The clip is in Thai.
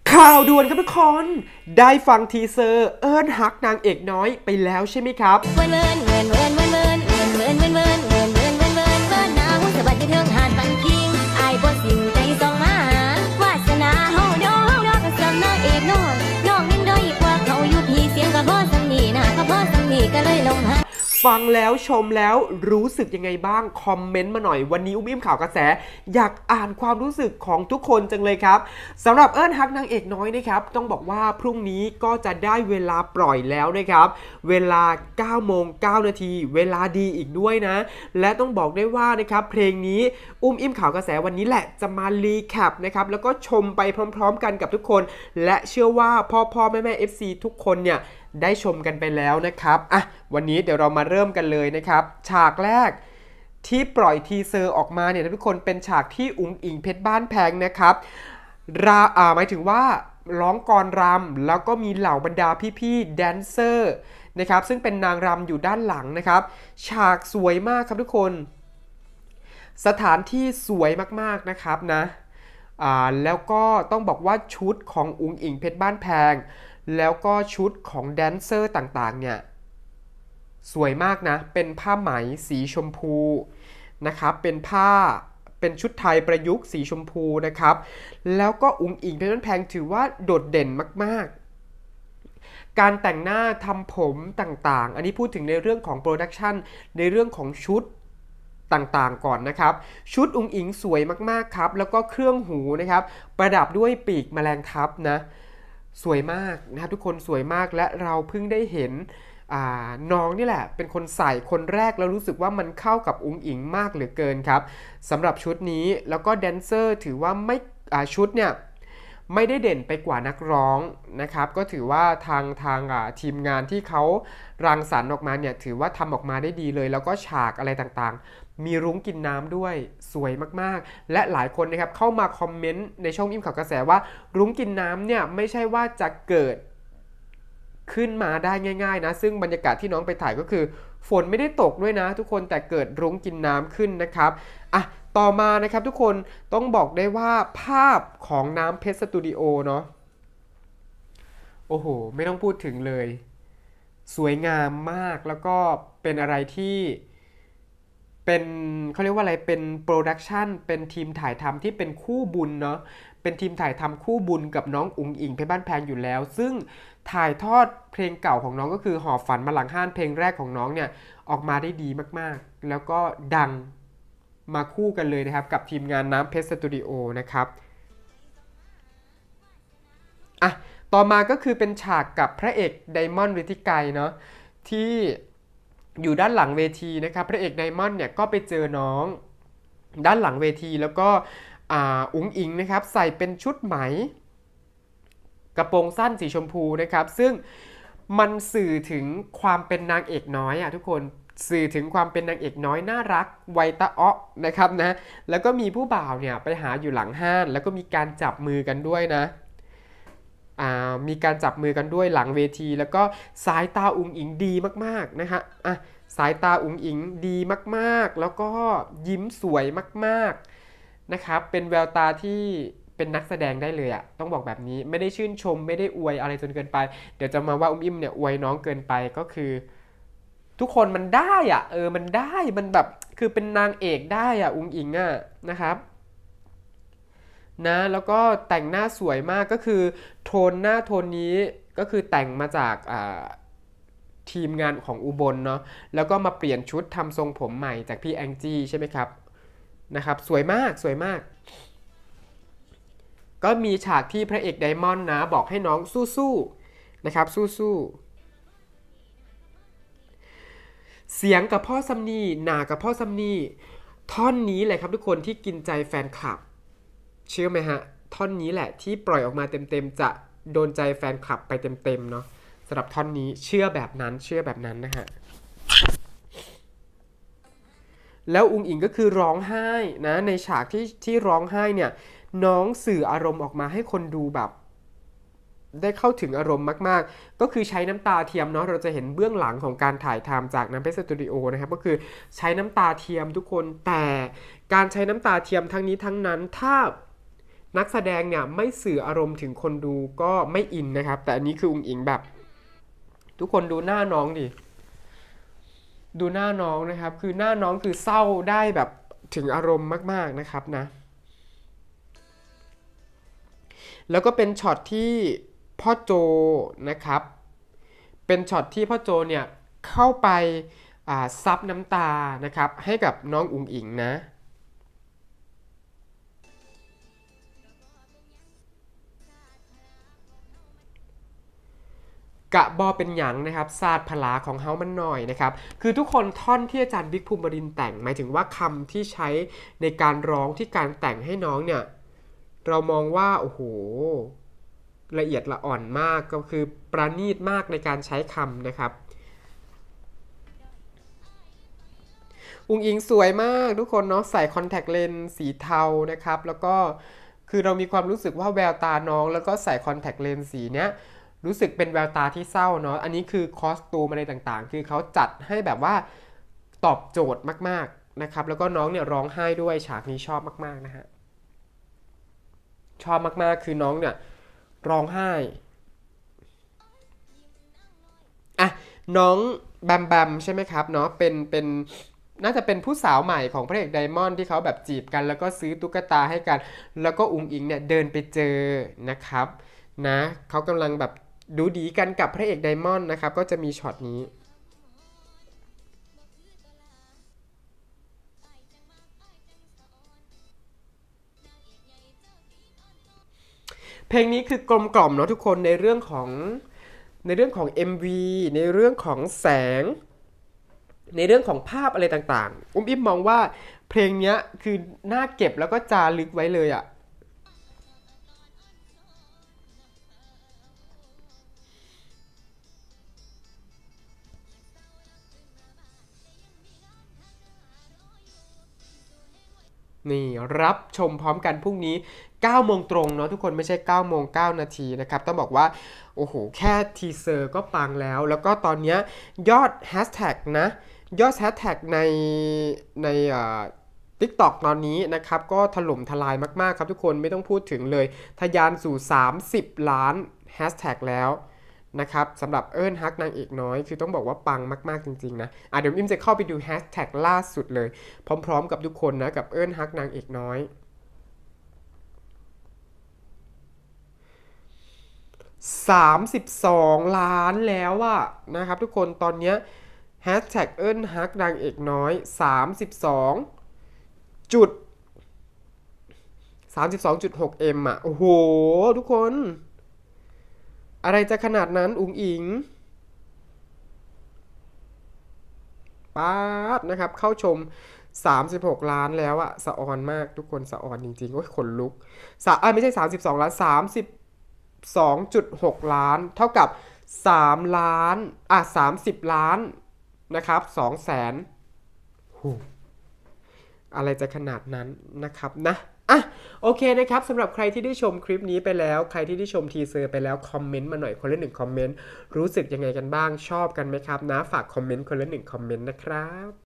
ข่าวด่วนครับทุกคนได้ฟังทีเซอร์เอิ้นฮักนางเอกน้อยไปแล้วใช่ไหมครับฟังแล้วชมแล้วรู้สึกยังไงบ้างคอมเมนต์มาหน่อยวันนี้อุ้มอิ่มข่าวกระแสอยากอ่านความรู้สึกของทุกคนจังเลยครับสำหรับเอิ้นฮักนางเอกน้อยนะครับต้องบอกว่าพรุ่งนี้ก็จะได้เวลาปล่อยแล้วนะครับเวลา 9:09 นาทีเวลาดีอีกด้วยนะและต้องบอกได้ว่านะครับเพลงนี้อุ้มอิ่มข่าวกระแสวันนี้แหละจะมารีแคปนะครับแล้วก็ชมไปพร้อมๆกันกับทุกคนและเชื่อว่าพ่อแม่ FC ทุกคนเนี่ยได้ชมกันไปแล้วนะครับวันนี้เดี๋ยวเรามาเริ่มกันเลยนะครับฉากแรกที่ปล่อยทีเซอร์ออกมาเนี่ยทุกคนเป็นฉากที่อุ๋งอิงเพชรบ้านแพงนะครับหมายถึงว่าร้องกรรำแล้วก็มีเหล่าบรรดาพี่ๆแดนเซอร์นะครับซึ่งเป็นนางรำอยู่ด้านหลังนะครับฉากสวยมากครับทุกคนสถานที่สวยมากๆนะครับนะแล้วก็ต้องบอกว่าชุดของอุ๋งอิงเพชรบ้านแพงแล้วก็ชุดของแดนเซอร์ต่างๆเนี่ยสวยมากนะเป็นผ้าไหมสีชมพูนะครับเป็นชุดไทยประยุกต์สีชมพูนะครับแล้วก็อุ๋งอิงเพชรบ้านแพงถือว่าโดดเด่นมากๆการแต่งหน้าทำผมต่างๆอันนี้พูดถึงในเรื่องของโปรดักชันในเรื่องของชุดต่างๆก่อนนะครับชุดอุ๋งอิงสวยมากๆครับแล้วก็เครื่องหูนะครับประดับด้วยปีกแมลงทับนะสวยมากนะครับทุกคนสวยมากและเราเพิ่งได้เห็นน้องนี่แหละเป็นคนใส่คนแรกแล้วรู้สึกว่ามันเข้ากับอุ๋งอิงมากเหลือเกินครับสำหรับชุดนี้แล้วก็แดนเซอร์ถือว่าไม่ชุดเนี่ยไม่ได้เด่นไปกว่านักร้องนะครับก็ถือว่าทางทีมงานที่เขารังสรรค์ออกมาเนี่ยถือว่าทำออกมาได้ดีเลยแล้วก็ฉากอะไรต่างๆมีรุ้งกินน้ำด้วยสวยมากๆและหลายคนนะครับเข้ามาคอมเมนต์ในช่องอิ่มข่าวกระแสว่ารุ้งกินน้ำเนี่ยไม่ใช่ว่าจะเกิดขึ้นมาได้ง่ายๆนะซึ่งบรรยากาศที่น้องไปถ่ายก็คือฝนไม่ได้ตกด้วยนะทุกคนแต่เกิดรุ้งกินน้ำขึ้นนะครับต่อมานะครับทุกคนต้องบอกได้ว่าภาพของน้ำเพชรสตูดิโอเนาะโอ้โหไม่ต้องพูดถึงเลยสวยงามมากแล้วก็เป็นอะไรที่เป็นเขาเรียกว่าอะไรเป็นโปรดักชันเป็นทีมถ่ายทำที่เป็นคู่บุญเนาะเป็นทีมถ่ายทำคู่บุญกับน้องอุ๋งอิงเพชรบ้านแพงอยู่แล้วซึ่งถ่ายทอดเพลงเก่าของน้องก็คือหอบฝันมาหลังห้านเพลงแรกของน้องเนี่ยออกมาได้ดีมากๆแล้วก็ดังมาคู่กันเลยนะครับกับทีมงานน้ำเพชรสตูดิโอนะครับต่อมาก็คือเป็นฉากกับพระเอกไดมอนด์ฤทธิไกรเนาะที่อยู่ด้านหลังเวทีนะครับพระเอกไดมอนด์เนี่ยก็ไปเจอน้องด้านหลังเวทีแล้วก็อุ๋งอิงนะครับใส่เป็นชุดไหมกระโปรงสั้นสีชมพูนะครับซึ่งมันสื่อถึงความเป็นนางเอกน้อยทุกคนสื่อถึงความเป็นนางเอกน้อยน่ารักไวตะอ้อนะครับนะแล้วก็มีผู้บ่าวเนี่ยไปหาอยู่หลังห้านแล้วก็มีการจับมือกันด้วยนะมีการจับมือกันด้วยหลังเวทีแล้วก็สายตาอุ๋งอิงดีมากๆนะฮะสายตาอุ๋งอิงดีมากๆแล้วก็ยิ้มสวยมากๆนะครับเป็นแววตาที่เป็นนักแสดงได้เลยต้องบอกแบบนี้ไม่ได้ชื่นชมไม่ได้อวยอะไรจนเกินไปเดี๋ยวจะมาว่าอุ้มอิ่มเนี่ยอวยน้องเกินไปก็คือทุกคนมันได้มันได้มันแบบคือเป็นนางเอกได้อุ๋งอิงนะครับนะแล้วก็แต่งหน้าสวยมากก็คือโทนหน้าโทนนี้ก็คือแต่งมาจากทีมงานของอุบลเนาะแล้วก็มาเปลี่ยนชุดทำทรงผมใหม่จากพี่แองจี้ใช่ไหมครับนะครับสวยมากสวยมากก็มีฉากที่พระเอกไดมอนด์นะบอกให้น้องสู้ๆนะครับสู้ๆเสียงกับพ่อซัมนี่หนากับพ่อซัมนี่ท่อนนี้แหละครับทุกคนที่กินใจแฟนคลับเชื่อไหมฮะท่อนนี้แหละที่ปล่อยออกมาเต็มๆจะโดนใจแฟนคลับไปเต็มๆเนาะสำหรับท่อนนี้เชื่อแบบนั้นนะฮะแล้วอุ๋งอิงก็คือร้องไห้นะในฉากที่ร้องไห้เนี่ยน้องสื่ออารมณ์ออกมาให้คนดูแบบได้เข้าถึงอารมณ์มากๆก็คือใช้น้ำตาเทียมเนาะเราจะเห็นเบื้องหลังของการถ่ายทำจากน้ำเพชรสตูดิโอนะครับก็คือใช้น้ำตาเทียมทุกคนแต่การใช้น้ำตาเทียมทั้งนี้ทั้งนั้นถ้านักแสดงเนี่ยไม่สื่ออารมณ์ถึงคนดูก็ไม่อินนะครับแต่อันนี้คืออุ๋งอิงแบบทุกคนดูหน้าน้องดิดูหน้าน้องนะครับคือหน้าน้องคือเศร้าได้แบบถึงอารมณ์มากๆนะครับนะแล้วก็เป็นช็อตที่พ่อโจนะครับเป็นช็อตที่พ่อโจเนี่ยเข้าไปซับน้ำตานะครับให้กับน้องอุ๋งอิงนะกะบอเป็นหยังนะครับศาสตร์พลาของเฮามันหน่อยนะครับคือทุกคนท่อนที่อาจารย์บิ๊กภูมิบดินทร์แต่งหมายถึงว่าคำที่ใช้ในการร้องที่การแต่งให้น้องเนี่ยเรามองว่าโอ้โหละเอียดละอ่อนมากก็คือประณีตมากในการใช้คำนะครับอุ๋งอิงสวยมากทุกคนเนาะใส่คอนแทคเลนส์สีเทานะครับแล้วก็คือเรามีความรู้สึกว่าแววตาน้องแล้วก็ใส่คอนแทคเลนส์สีเนี้ยรู้สึกเป็นแววตาที่เศร้าเนาะอันนี้คือคอสตูมอะไรต่างๆคือเขาจัดให้แบบว่าตอบโจทย์มากๆนะครับแล้วก็น้องเนี่ยร้องไห้ด้วยฉากนี้ชอบมากๆนะฮะชอบมากๆคือน้องเนี่ยร้องไห้อ่ะน้องแบมแบมใช่ไหมครับเนาะเป็นน่าจะเป็นผู้สาวใหม่ของพระเอกไดมอนด์ที่เขาแบบจีบกันแล้วก็ซื้อตุ๊กตาให้กันแล้วก็อุ๋งอิงเนี่ยเดินไปเจอนะครับนะเขากำลังแบบดูดีกันกับพระเอกไดมอนด์นะครับก็จะมีช็อตนี้เพลงนี้คือกลมกล่อมเนาะทุกคนในเรื่องของ MV ในเรื่องของแสงในเรื่องของภาพอะไรต่างๆอิมมองว่าเพลงนี้คือน่าเก็บแล้วก็จารึกไว้เลยอะ นี่รับชมพร้อมกันพรุ่งนี้9โมงตรงเนาะทุกคนไม่ใช่9โมง9นาทีนะครับต้องบอกว่าโอ้โหแค่ทีเซอร์ก็ปังแล้วก็ตอนนี้ยอดแฮชแท็กนะยอดแฮชแท็กในTikTok ตอนนี้นะครับก็ถล่มทลายมากๆครับทุกคนไม่ต้องพูดถึงเลยทะยานสู่30ล้านแฮชแท็กแล้วนะครับสำหรับฮักนางเอกน้อยคือต้องบอกว่าปังมากๆจริงๆนะเดี๋ยวอิมจะเข้าไปดูแฮชแท็กล่าสุดเลยพร้อมๆกับทุกคนนะกับฮักนางเอกน้อย32ล้านแล้วอะนะครับทุกคนตอนนี้แฮชแท็กฮักนางเอกน้อย32จุด32.6M อ่ะโอ้โหทุกคนอะไรจะขนาดนั้นอุ๋งอิงป๊าดนะครับเข้าชม36ล้านแล้วอะสะออนมากทุกคนสะออนจริงๆโอ้ยขนลุกไม่ใช่32ล้าน32.6ล้านเท่ากับ3ล้าน30ล้านนะครับ2แสนอะไรจะขนาดนั้นนะครับนะโอเคนะครับสำหรับใครที่ได้ชมคลิปนี้ไปแล้วใครที่ได้ชมทีเซอร์ไปแล้วคอมเมนต์มาหน่อยคนละ1คอมเมนต์รู้สึกยังไงกันบ้างชอบกันไหมครับนะฝากคอมเมนต์คนละ1คอมเมนต์นะครับ